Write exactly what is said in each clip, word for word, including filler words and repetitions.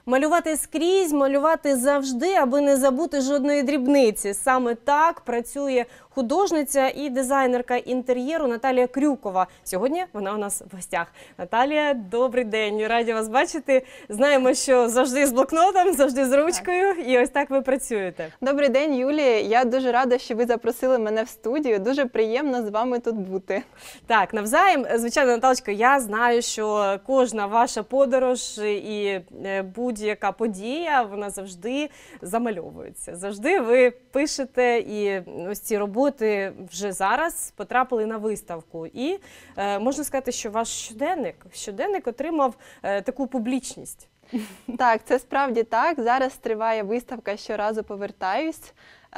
Малювати скрізь, малювати завжди, аби не забути жодної дрібниці. Саме так працює художниця і дизайнерка інтер'єру Наталія Крюкова. Сьогодні вона у нас в гостях. Наталія, добрий день, раді вас бачити. Знаємо, що завжди з блокнотом, завжди з ручкою, і ось так ви працюєте. Добрий день, Юлія. Я дуже рада, що ви запросили мене в студію. Дуже приємно з вами тут бути. Так, навзаєм, звичайно, Наталочка, я знаю, що кожна ваша подорож і будь-яка подія, вона завжди замальовується. Завжди ви пишете, і ось ці роботи вже зараз потрапили на виставку. І е, можна сказати, що ваш щоденник, щоденник отримав е, таку публічність. Так, це справді так. Зараз триває виставка «Щоразу повертаюсь».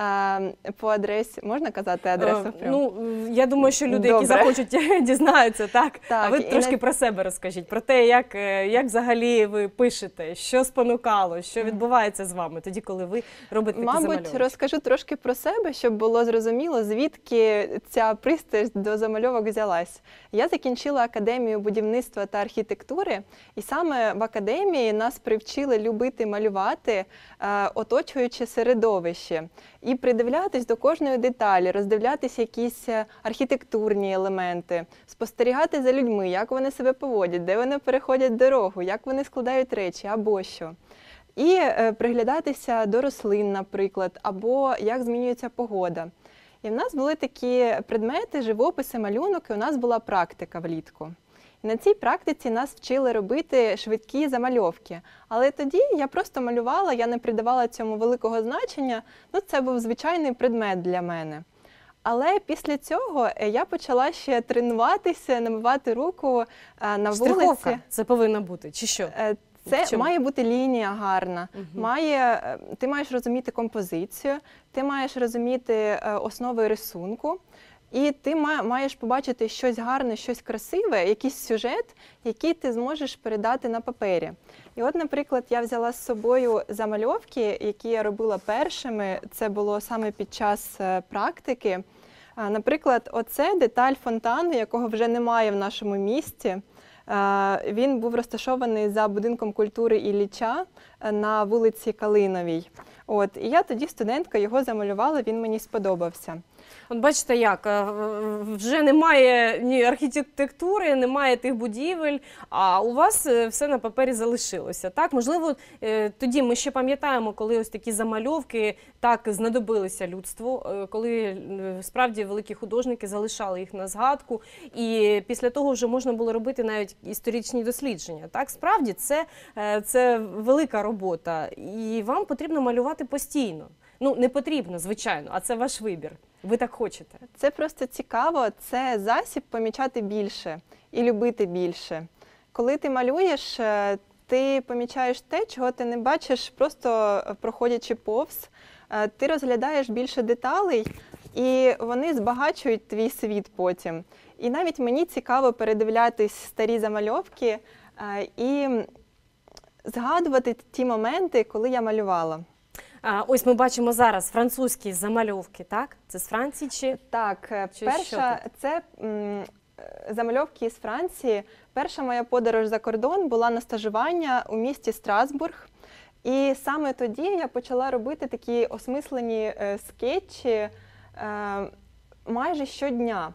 По адресі, можна казати адресу? Е, ну, я думаю, що люди, Добре. які захочуть, дізнаються, так? Так, а ви трошки на... про себе розкажіть, про те, як, як взагалі ви пишете, що спонукало, що відбувається з вами тоді, коли ви робите такі Мабуть, замальовки. розкажу трошки про себе, щоб було зрозуміло, звідки ця пристрасть до замальовок взялась. Я закінчила Академію будівництва та архітектури, і саме в академії нас привчили любити малювати, оточуючи середовище. І придивлятись до кожної деталі, роздивлятись якісь архітектурні елементи, спостерігати за людьми, як вони себе поводять, де вони переходять дорогу, як вони складають речі або що. І е, приглядатися до рослин, наприклад, або як змінюється погода. І в нас були такі предмети, живописи, малюнок, і у нас була практика влітку. І на цій практиці нас вчили робити швидкі замальовки. Але тоді я просто малювала, я не придавала цьому великого значення, ну це був звичайний предмет для мене. Але після цього я почала ще тренуватися, намивати руку на Штриховка вулиці. це повинна бути, чи що? Це має бути лінія гарна, угу. має, ти маєш розуміти композицію, ти маєш розуміти основи рисунку. І ти маєш побачити щось гарне, щось красиве, якийсь сюжет, який ти зможеш передати на папері. І от, наприклад, я взяла з собою замальовки, які я робила першими, це було саме під час практики. Наприклад, оце деталь фонтану, якого вже немає в нашому місті. Він був розташований за будинком культури Ілліча на вулиці Калиновій. От, і я тоді, студентка, його замалювала, він мені сподобався. От бачите як, вже немає ні архітектури, немає тих будівель, а у вас все на папері залишилося. Так, можливо, тоді ми ще пам'ятаємо, коли ось такі замальовки так знадобилися людству, коли справді великі художники залишали їх на згадку, і після того вже можна було робити навіть історичні дослідження. Так, справді це, це велика робота, і вам потрібно малювати постійно. Ну, не потрібно, звичайно, а це ваш вибір. Ви так хочете. Це просто цікаво, це засіб помічати більше і любити більше. Коли ти малюєш, ти помічаєш те, чого ти не бачиш, просто проходячи повз. Ти розглядаєш більше деталей, і вони збагачують твій світ потім. І навіть мені цікаво передивлятись старі замальовки і згадувати ті моменти, коли я малювала. А, ось ми бачимо зараз французькі замальовки, так? Це з Франції чи? Так, чи перша це м, замальовки з Франції. Перша моя подорож за кордон була на стажування у місті Страсбург. І саме тоді я почала робити такі осмислені е, скетчі е, майже щодня.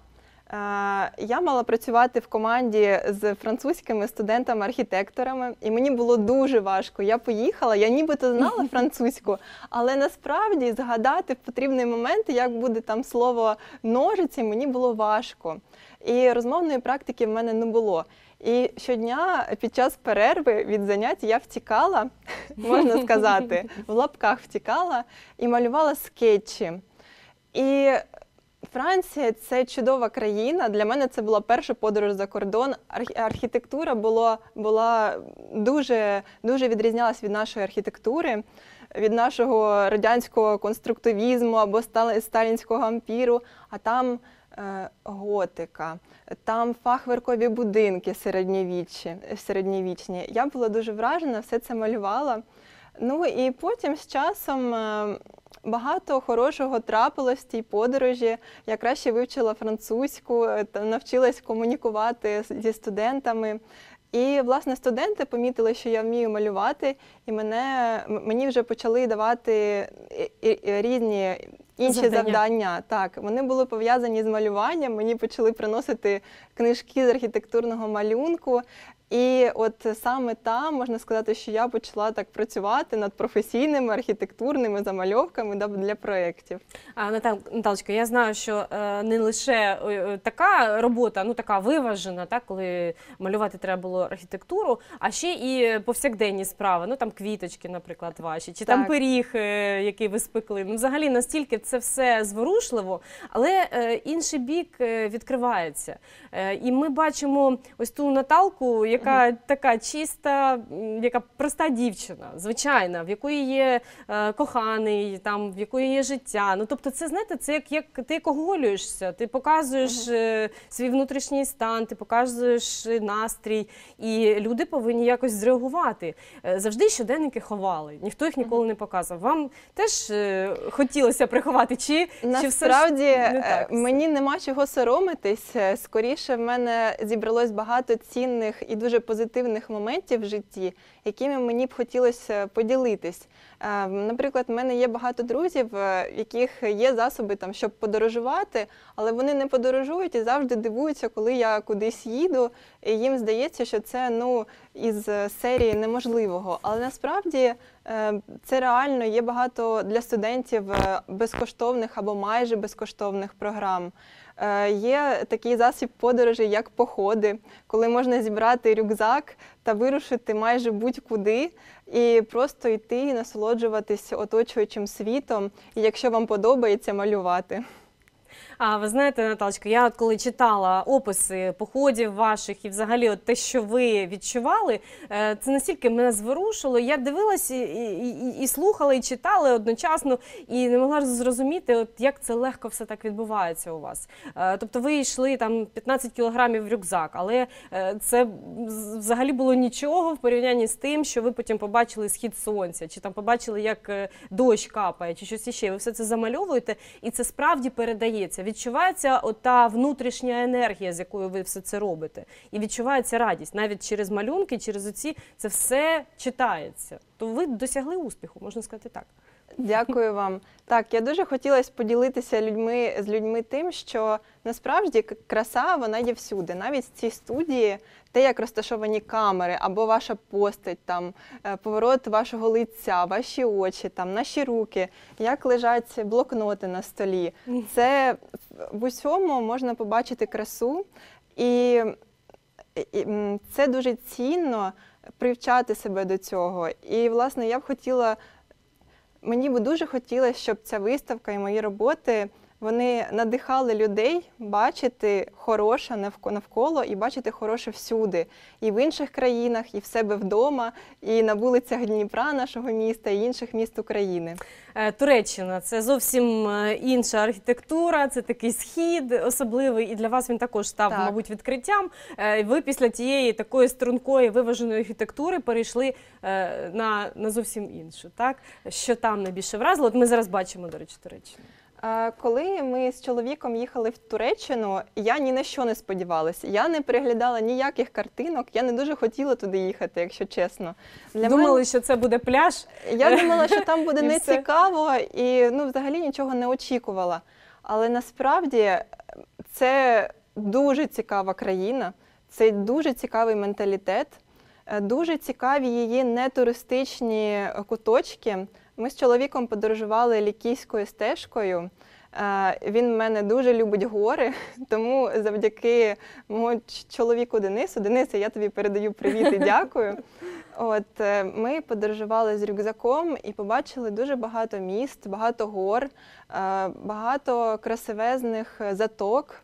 Я мала працювати в команді з французькими студентами-архітекторами, і мені було дуже важко. Я поїхала, я нібито знала французьку, але насправді згадати в потрібний момент, як буде там слово «ножиці», мені було важко. І розмовної практики в мене не було. І щодня під час перерви від занять я втікала, можна сказати, в лапках втікала і малювала скетчі. І Франція – це чудова країна. Для мене це була перша подорож за кордон. Архітектура була, була дуже, дуже відрізнялась від нашої архітектури, від нашого радянського конструктивізму або сталінського ампіру. А там е, готика, там фахверкові будинки середньовічні, середньовічні. Я була дуже вражена, все це малювала. Ну і потім з часом багато хорошого трапилось в тій подорожі. Я краще вивчила французьку, навчилась комунікувати зі студентами. І, власне, студенти помітили, що я вмію малювати, і мене, мені вже почали давати різні інші Завдання. завдання. Так, вони були пов'язані з малюванням, мені почали приносити книжки з архітектурного малюнку. І от саме там, можна сказати, що я почала так працювати над професійними архітектурними замальовками для проєктів. А, Натал, Наталочко, я знаю, що е, не лише е, така робота, ну така виважена, так, коли малювати треба було архітектуру, а ще і повсякденні справи, ну там квіточки, наприклад, ваші, чи там Так. пиріг, е, який ви спекли. Ну, взагалі, настільки це все зворушливо, але е, інший бік е, відкривається. Е, і ми бачимо ось ту Наталку, яка така чиста, м, яка проста дівчина, звичайна, в якої є е, коханий, там, в якої є життя. Ну, тобто це, знаєте, це як, як ти як оголюєшся, ти показуєш е, свій внутрішній стан, ти показуєш е, настрій, і люди повинні якось зреагувати. Е, завжди щоденники ховали, ніхто їх ніколи не показував. Вам теж е, хотілося приховати, чи, чи все ж Насправді, не так? е, мені нема чого соромитись. Е, Скоріше, в мене зібралось багато цінних і дуже позитивних моментів в житті, якими мені б хотілося поділитись. Е, Наприклад, в мене є багато друзів, е, в яких є засоби, там, щоб подорожувати, але вони не подорожують і завжди дивуються, коли я кудись їду, і їм здається, що це, ну, із е, серії неможливого. Але насправді е, це реально, є багато для студентів е, безкоштовних або майже безкоштовних програм. Е, Є такий засіб подорожі, як походи, коли можна зібрати рюкзак та вирушити майже будь-куди і просто йти і насолоджуватись оточуючим світом, і якщо вам подобається, малювати. А ви знаєте, Наталочка, я от коли читала описи походів ваших і взагалі от те, що ви відчували, е, це настільки мене зворушило. Я дивилась і, і, і, і слухала, і читала одночасно, і не могла зрозуміти, от як це легко все так відбувається у вас. Е, тобто ви йшли там п'ятнадцять кілограмів в рюкзак, але е, це взагалі було нічого в порівнянні з тим, що ви потім побачили схід сонця, чи там побачили, як е, дощ капає, чи щось іще. Ви все це замальовуєте, і це справді передається. Відчувається ота внутрішня енергія, з якою ви все це робите. І відчувається радість. Навіть через малюнки, через оці, це все читається. То ви досягли успіху, можна сказати так. Дякую вам. Так, я дуже хотіла поділитися людьми, з людьми тим, що насправді к- краса, вона є всюди. Навіть в цій студії, те, як розташовані камери, або ваша постать, там, е, поворот вашого лиця, ваші очі, там, наші руки, як лежать блокноти на столі. Це в усьому можна побачити красу, і, і м, це дуже цінно привчати себе до цього. І, власне, я б хотіла Мені би дуже хотілося, щоб ця виставка і мої роботи, вони надихали людей бачити хороше навко- навколо і бачити хороше всюди. І в інших країнах, і в себе вдома, і на вулицях Дніпра, нашого міста, і інших міст України. Е, Туреччина – це зовсім е, інша архітектура, це такий схід особливий, і для вас він також став, Так. мабуть, відкриттям. Е, і Ви після тієї такої стрункої, виваженої архітектури перейшли е, на, на зовсім іншу. Так? Що там найбільше вразило? От ми зараз бачимо, до речі, Туреччину. А Коли ми з чоловіком їхали в Туреччину, я ні на що не сподівалася. Я не переглядала ніяких картинок, я не дуже хотіла туди їхати, якщо чесно. Для Думали, мене... що це буде пляж? Я думала, що там буде І все. нецікаво, і ну, взагалі нічого не очікувала. Але насправді це дуже цікава країна, це дуже цікавий менталітет, е, дуже цікаві її нетуристичні куточки. Ми з чоловіком подорожували Лікійською стежкою. Е, Він в мене дуже любить гори, тому завдяки моєму чоловіку Денису, Денисе, я тобі передаю привіт і дякую. От, е, ми подорожували з рюкзаком і побачили дуже багато міст, багато гор, е, багато красивезних заток.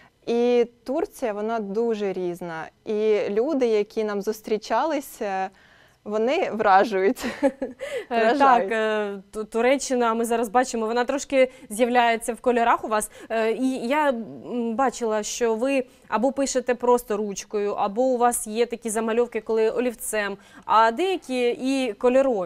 І Турція, вона дуже різна. І люди, які нам зустрічалися, вони вражують. Е, Вражають. Так, е, Ту- Туреччина, ми зараз бачимо, вона трошки з'являється в кольорах у вас. Е, І я м, бачила, що ви або пишете просто ручкою, або у вас є такі замальовки, коли олівцем, а деякі і кольорові.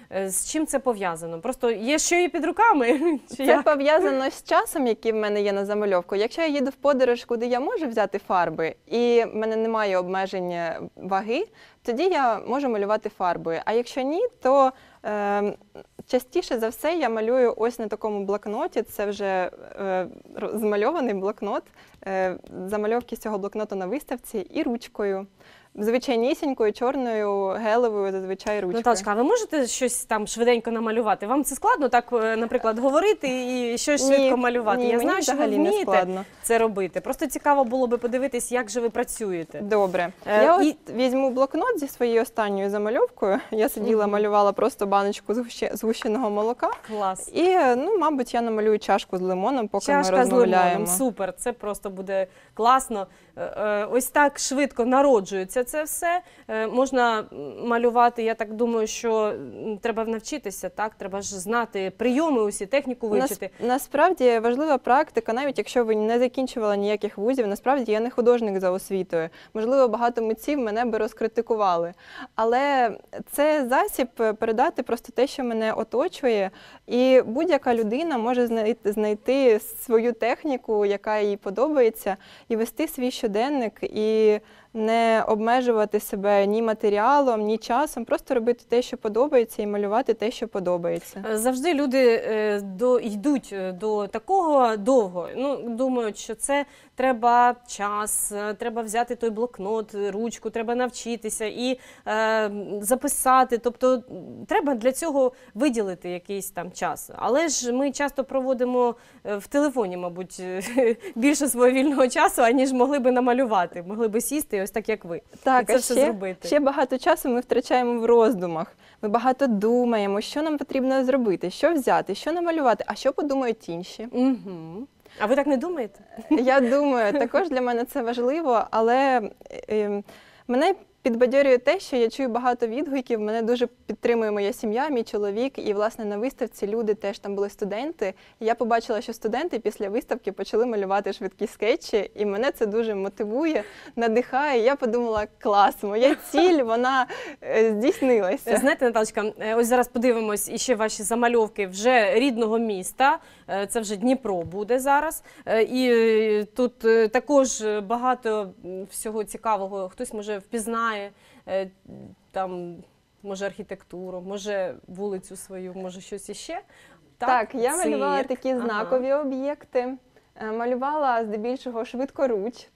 Е, З чим це пов'язано? Просто є що і під руками? Чи Це як? пов'язано з часом, який в мене є на замальовку. Якщо я їду в подорож, куди я можу взяти фарби, і в мене немає обмеження ваги, тоді я можу малювати фарбою. А якщо ні, то е, частіше за все я малюю ось на такому блокноті. Це вже е, змальований блокнот, е, замальовки з цього блокноту на виставці і ручкою. Звичайнісінькою, чорною, гелевою, зазвичай ручкою. Наталочка, а ви можете щось там швиденько намалювати? Вам це складно так, е, наприклад, говорити і щось Ні, швидко малювати? ні, Я мені знаю, що ви взагалі не вмієте складно. це робити. Просто цікаво було би подивитись, як же ви працюєте. Добре. Е, я і- от візьму блокнот зі своєю останньою замальовкою. Я сиділа, Мгм. малювала просто баночку згуще- згущеного молока. Клас. І, ну, мабуть, я намалюю чашку з лимоном, поки ми Чашка з розмовляємо. лимоном, супер, це просто буде класно. Е, е, Ось так швидко народжується це все. Е, Можна малювати, я так думаю, що м, треба навчитися, так? Треба ж знати прийоми усі, техніку Нас- вивчити. Насправді важлива практика, навіть якщо ви не закінчували ніяких вузів, насправді я не художник за освітою. Можливо, багато митців мене би розкритикували. Але це засіб передати просто те, що мене оточує, і будь-яка людина може знайти, знайти свою техніку, яка їй подобається, і вести свій щоденник, і не обмежувати себе ні матеріалом, ні часом, просто робити те, що подобається, і малювати те, що подобається. Е, Завжди люди е, до, йдуть е, до такого довго. Ну, думають, що це треба час, е, треба взяти той блокнот, ручку, треба навчитися і е, записати. Тобто м, треба для цього виділити якийсь там час. Але ж ми часто проводимо е, в телефоні, мабуть, е, більше свого вільного часу, аніж могли би намалювати, могли би сісти ось так, як ви. Так, і це а все ще, зробити. ще багато часу ми втрачаємо в роздумах. Ми багато думаємо, що нам потрібно зробити, що взяти, що намалювати, а що подумають інші. Угу. А ви так не думаєте? Я думаю, також для мене це важливо, але е, мене підбадьорює те, що я чую багато відгуків, мене дуже підтримує моя сім'я, мій чоловік, і, власне, на виставці люди теж там були студенти. І я побачила, що студенти після виставки почали малювати швидкі скетчі, і мене це дуже мотивує, надихає. Я подумала, клас, моя ціль, вона е, здійснилася. Знаєте, Наталочка, е, ось зараз подивимось іще ваші замальовки вже рідного міста. Е, Це вже Дніпро буде зараз. Е, І е, тут е, також багато м, всього цікавого. Хтось, може, впізнає е, там, може, архітектуру, може, вулицю свою, може, щось іще. Так, я цирк. малювала такі Ага. знакові об'єкти, е, малювала здебільшого швидкоруч.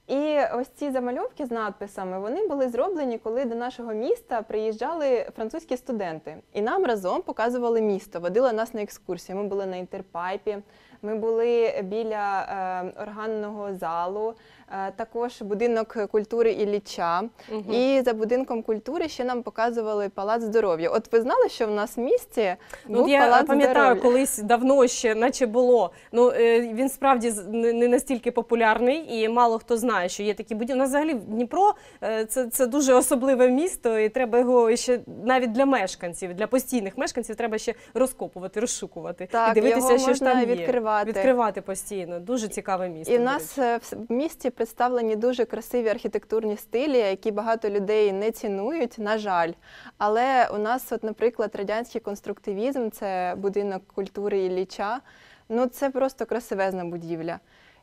І ось ці замальовки з надписами, вони були зроблені, коли до нашого міста приїжджали французькі студенти. І нам разом показували місто, водили нас на екскурсію. Ми були на Інтерпайпі, ми були біля е, органного залу, е, також будинок культури Ілліча. Мгм. І за будинком культури ще нам показували Палац здоров'я. От ви знали, що в нас в місті Ну, був я Палац пам'ятаю, здоров'я? колись давно ще, наче було. Ну, е, він справді з- не не настільки популярний, і мало хто знає, що є такі будівлі. У нас взагалі Дніпро е, це, це дуже особливе місто, і треба його ще навіть для мешканців, для постійних мешканців треба ще розкопувати, розшукувати Так, і дивитися, його що ж можна там є. відкривати. Відкривати постійно. Дуже цікаве місто. І в до нас речі. е, в с- в місті представлені дуже красиві архітектурні стилі, які багато людей не цінують, на жаль. Але у нас, от, наприклад, радянський конструктивізм, це будинок культури Ілліча, ну це просто красивезна будівля.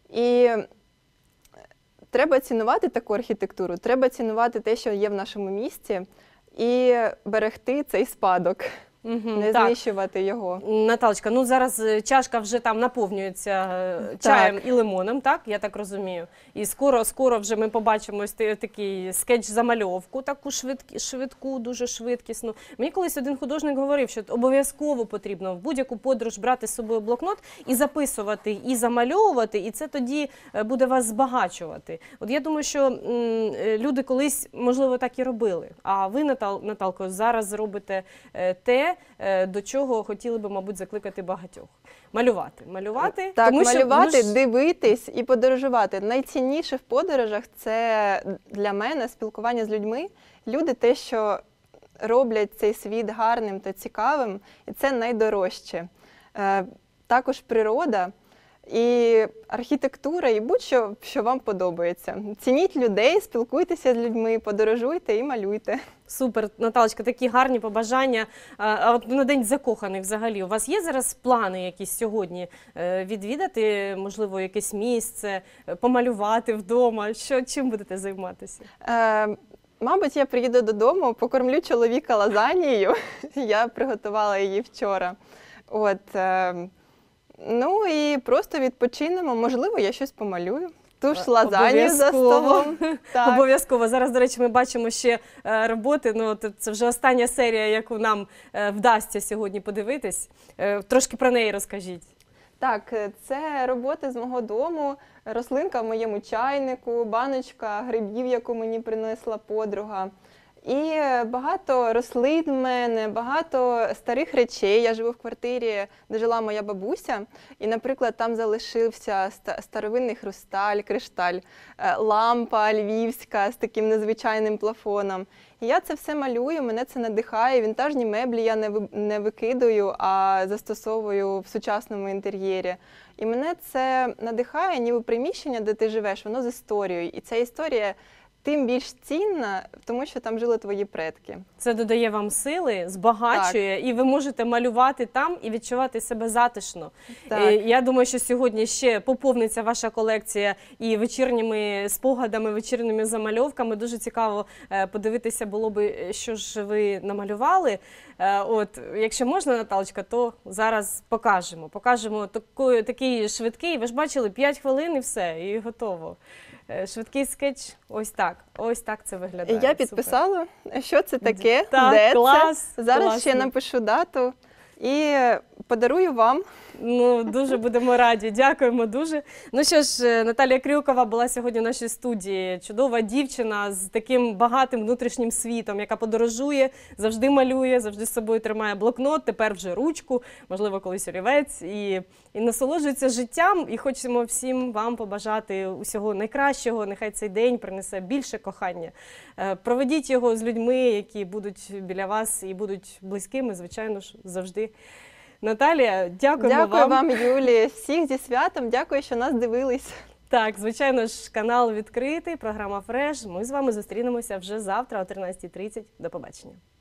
І треба цінувати таку архітектуру, треба цінувати те, що є в нашому місті, і берегти цей спадок, Мгм, не так. знищувати його. Наталочка, ну зараз е, чашка вже там наповнюється е, Так. чаєм і лимоном, так? Я так розумію. І скоро, скоро вже ми побачимо ось ти- такий скетч-замальовку, таку швидкі, швидку, дуже швидкісну. Мені колись один художник говорив, що обов'язково потрібно в будь-яку подорож брати з собою блокнот і записувати, і замальовувати, і це тоді е, буде вас збагачувати. От я думаю, що м, е, люди колись, можливо, так і робили. А ви, Натал, Наталко, зараз зробите е, те, е, до чого хотіли би, мабуть, закликати багатьох. Малювати. Малювати. Так, тому що, малювати, ну ж, дивитись і подорожувати. Найцінніше в подорожах – це для мене спілкування з людьми. Люди те, що роблять цей світ гарним та цікавим, і це найдорожче. Е, Також природа. і архітектура, і будь-що, що вам подобається. Цініть людей, спілкуйтеся з людьми, подорожуйте і малюйте. Супер, Наталочка, такі гарні побажання. А а от на День закоханих взагалі, у вас є зараз плани якісь сьогодні е, відвідати, можливо, якесь місце, е, помалювати вдома? Що, чим будете займатися? Е, мабуть, я приїду додому, покормлю чоловіка лазанією. Я приготувала її вчора. От, е, ну і просто відпочинемо. Можливо, я щось помалюю. Ту ж лазанію за столом. Так. Обов'язково. Зараз, до речі, ми бачимо ще е, роботи. Ну, от це вже остання серія, яку нам е, вдасться сьогодні подивитись. Е, трошки про неї розкажіть. Так, це роботи з мого дому, рослинка в моєму чайнику, баночка грибів, яку мені принесла подруга. І багато рослин в мене, багато старих речей. Я живу в квартирі, де жила моя бабуся. І, наприклад, там залишився старовинний хрусталь, кришталь, лампа львівська з таким незвичайним плафоном. І я це все малюю, мене це надихає. Вінтажні меблі я не викидаю, а застосовую в сучасному інтер'єрі. І мене це надихає, ніби приміщення, де ти живеш, воно з історією. І ця історія тим більш цінна, тому що там жили твої предки. Це додає вам сили, збагачує, так. І ви можете малювати там і відчувати себе затишно. Так. І я думаю, що сьогодні ще поповниться ваша колекція і вечірніми спогадами, вечірніми замальовками. Дуже цікаво подивитися було би, що ж ви намалювали. От, якщо можна, Наталочка, то зараз покажемо. Покажемо такий, такий швидкий, ви ж бачили, п'ять хвилин і все, і готово. Швидкий скетч, ось так, ось так це виглядає. Я підписала, Супер. Що це таке, так, де клас, це. Зараз класно. Ще напишу дату і подарую вам. Ну, дуже будемо раді, дякуємо дуже. Ну що ж, Наталія Крюкова була сьогодні в нашій студії. Чудова дівчина з таким багатим внутрішнім світом, яка подорожує, завжди малює, завжди з собою тримає блокнот, тепер вже ручку, можливо, колись олівець, і, і насолоджується життям. І хочемо всім вам побажати усього найкращого, нехай цей день принесе більше кохання. Проведіть його з людьми, які будуть біля вас і будуть близькими, звичайно ж, завжди. Наталія, дякуємо Дякую вам. вам, Юлі. Всіх зі святом. Дякую, що нас дивились. Так, звичайно ж, канал відкритий, програма «Фреш». Ми з вами зустрінемося вже завтра о тринадцятій тридцять. До побачення.